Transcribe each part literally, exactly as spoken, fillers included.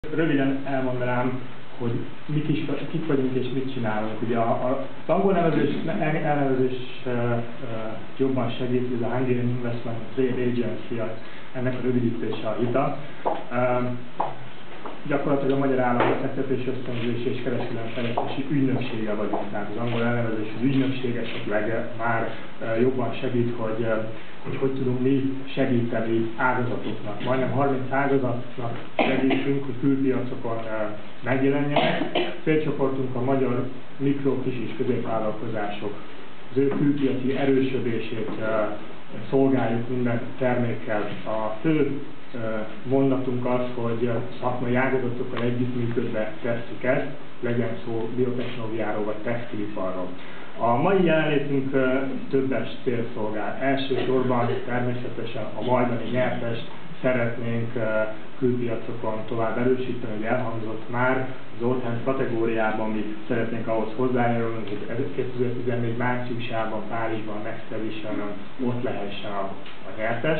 Röviden elmondanám, hogy mik, is, kik vagyunk és mit csinálunk. Ugye a, a, az angol nevezés, elnevezés uh, uh, jobban segít, ez a Hungarian Investment Trade Agency, ennek a rövidítése a hita. Uh, gyakorlatilag a magyar állam befektetés ösztönzés és kereskedelmi fejlesztési ügynöksége vagyunk. Tehát az angol elnevezés az ügynökség esetleg már uh, jobban segít, hogy, uh, hogy hogy tudunk mi segíteni ágazatoknak. Majdnem harminc ágazatnak segítünk, hogy külpiacokon uh, megjelenjenek. Célcsoportunk a magyar mikro, kis és középvállalkozások. Az ő külpiaci erősödését uh, szolgáljuk minden termékkel. A fő mondatunk az, hogy szakmai ágazatokkal együttműködve tesszük ezt, legyen szó biotechnológiáról vagy textiliparról. A mai jelenlétünk többes cél szolgál. Elsősorban természetesen a majdani nyertest szeretnénk külpiacokon tovább erősíteni, hogy elhangzott már az Old Hands kategóriában, mi szeretnénk ahhoz hozzájárulni, hogy kétezer-tizennégy márciusában Párizsban Next Edition-on ott lehessen a, a nyertes.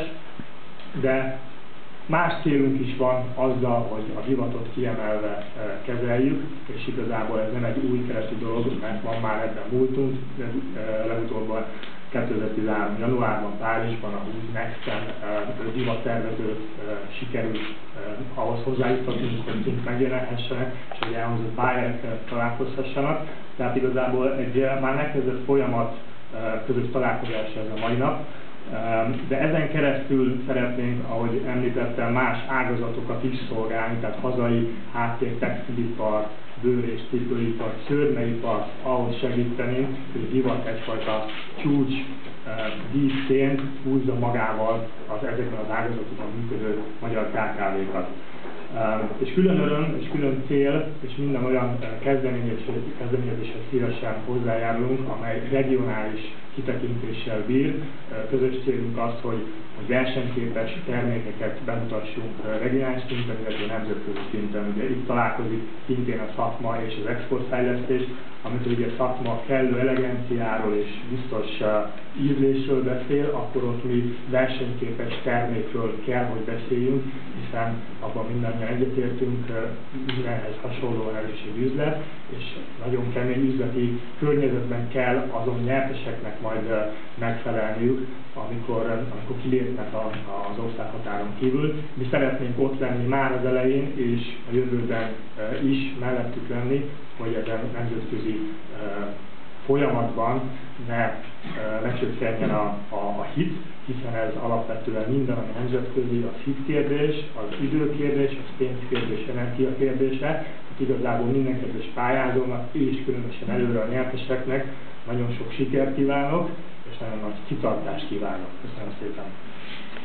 De más célunk is van azzal, hogy a divatot kiemelve e, kezeljük, és igazából ez nem egy új keretű dolog, mert van már ebben múltunk, de e, legutóbb kétezer-tizenhárom januárban Párizsban a húsz Next-en e, divattervező e, sikerült e, ahhoz hozzájuttatnunk, hogy kint megjelenhessenek, és hogy elhozott buyerek találkozhassanak. Tehát igazából egy már megkezdett folyamat e, közös találkozás ez a mai nap. De ezen keresztül szeretnénk, ahogy említettem, más ágazatokat is szolgálni, tehát hazai háttér, textilipar, bőr- és cipőipar, szőrmeipar, ahhoz segíteni, hogy a divat egyfajta csúcs díszként húzza magával az ezekben az ágazatokban működő magyar ká ká vé-kat. És külön öröm, és külön cél, és minden olyan kezdeményezéshez szívesen hozzájárulunk, amely regionális kitekintéssel bír. Közös célunk az, hogy, hogy versenyképes termékeket bemutassunk regionális szinten, illetve nemzetközi szinten. Ugye itt találkozik szintén a szakma és az exportfejlesztés, amit ugye a szakma kellő eleganciáról és biztos ízlésről beszél, akkor ott mi versenyképes termékről kell, hogy beszéljünk, hiszen abban mindannyian egyetértünk, mindenhez hasonlóan ez is egy üzlet, és nagyon kemény üzleti környezetben kell azon nyerteseknek majd megfelelniük, amikor, amikor kilépnek a, az országhatáron kívül. Mi szeretnénk ott lenni már az elején, és a jövőben is mellettük lenni, hogy ezen nemzetközi folyamatban ne lecsökkenjen a, a, a hit, hiszen ez alapvetően minden, ami nemzetközi, az hitkérdés, az időkérdés, az pénzkérdés, energiakérdése. Tehát igazából minden kedves pályázónak és különösen előre a nyerteseknek nagyon sok sikert kívánok, és nagyon nagy kitartást kívánok. Köszönöm szépen!